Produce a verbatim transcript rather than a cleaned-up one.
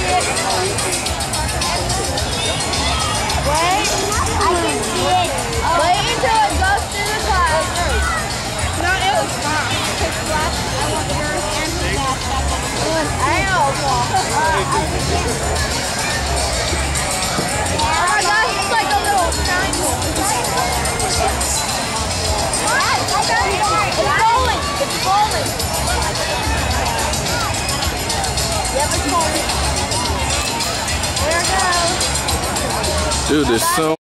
Wait, I can see it. Wait until it goes through the cloud. No, it was fine. I want yours and the gas back on the It was arrow. Oh my gosh, it's like a little triangle. It's rolling. It's rolling. Yep, it's rolling. There it goes. Dude, there's so